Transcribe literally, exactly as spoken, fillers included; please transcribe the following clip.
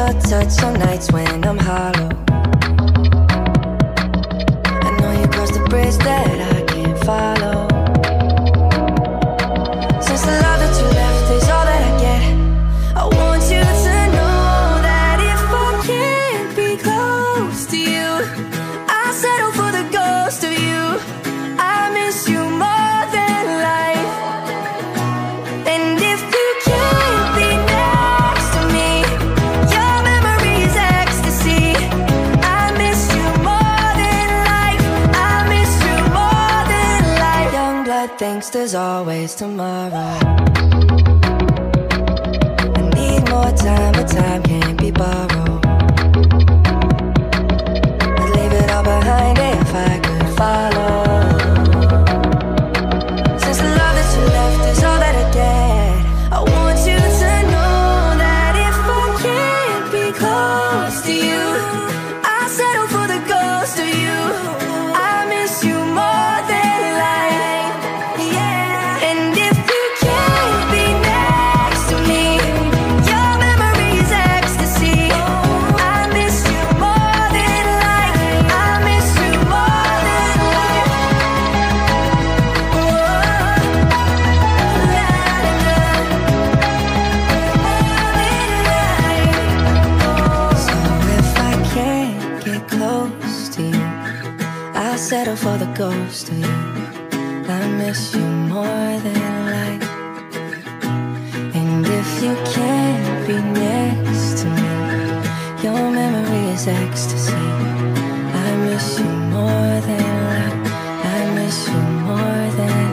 your touch on nights when I'm hollow. I know you crossed the bridge that I can't follow. Since the love that you left is all that I get, I want you to know that if I can't be close to you, I settle for the ghost of you. I miss you more than life. And if you can't be next to me, your memory is ecstasy. I miss you more than life. I miss you more than life. Youngblood thinks there's always tomorrow. I need more time, but time can't be borrowed. I'd leave it all behind if I could follow. Since the love that you left is all that I get, I want you to know that if I can't be close to you, I settle for the ghost of you. I miss you more than life. Yeah. And if you can't be next to me, your memory is ecstasy. I miss you more than life. I miss you more than life. Whoa. La, la, la. So if I can't get close to you, I'll settle for the ghost of you. I miss you more than life. And if you can't be next to me, your memory is ecstasy. I miss you more than life. I miss you more than